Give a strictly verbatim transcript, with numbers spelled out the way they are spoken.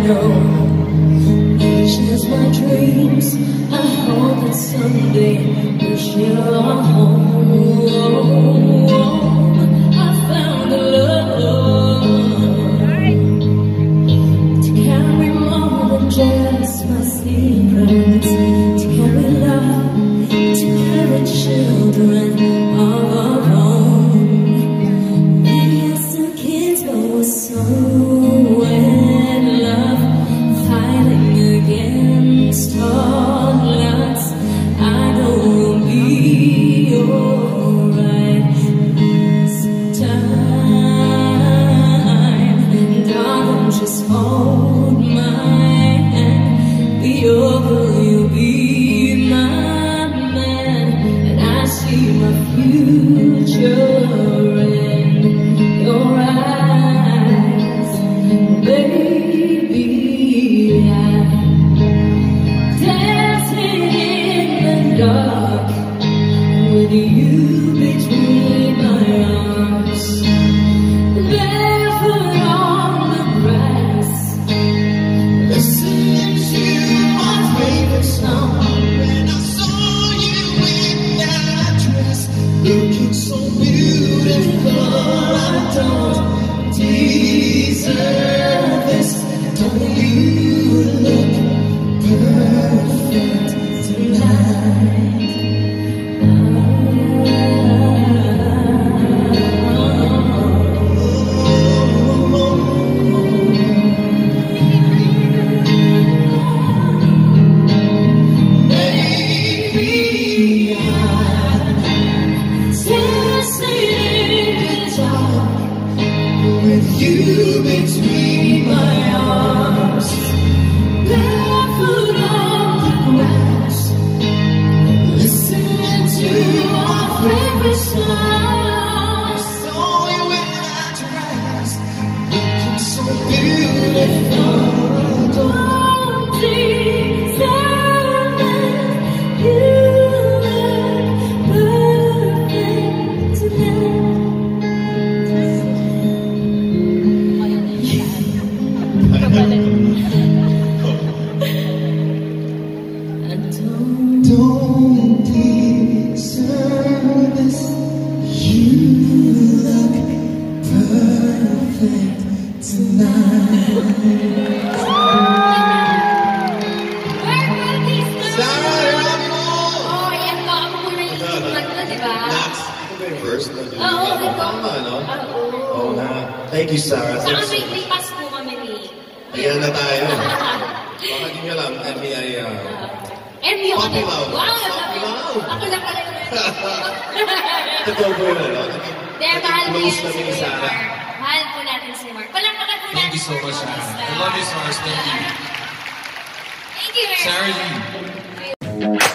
know it shares my dreams. I hope that someday we'll share our home. I found a love to carry more than just my secrets, to carry love, to carry children of our own. We are still kids, but we're so in love, fighting against all odds. I know we'll be alright this time. Darling, just hold my hand. Be your girl, you'll be my man, and I see my future in your eyes, baby. I'm dancing in the dark with you between my arms, barefoot on the grass, listening to my favorite song. When I saw you in that dress, looking so beautiful, I don't deserve this. Don't you look perfect tonight? Baby, I'm dancing in the dark with you between my arms, barefoot on the grass, listening to our favorite song. Saw you in that dress, looking so beautiful. Don't deserve it. You look perfect tonight. Don't deserve this. You look perfect tonight. Sarah, I love you! Oh, yan po. Ako muna yung sumat na, di ba? Next. Ako ba yung first? Oo, ikaw. Tama, no? Oo. Oo na. Thank you, Sarah. Saka Thanks. may may pass po kami ni... Ayan na tayo. Baka di nyo alam, M B I... Uh, M U. Puppy love. Wow, Puppy love. ako na pala yun. Totoo po yun, ano? Hindi, mahal ko Close yan kami si ni Sarah. Mark. Mahal po natin si Mark. Palakpakan po natin. Thank you so much, Sarah. I love you so much. Thank you. Thank you, Mark. Sarah Lee.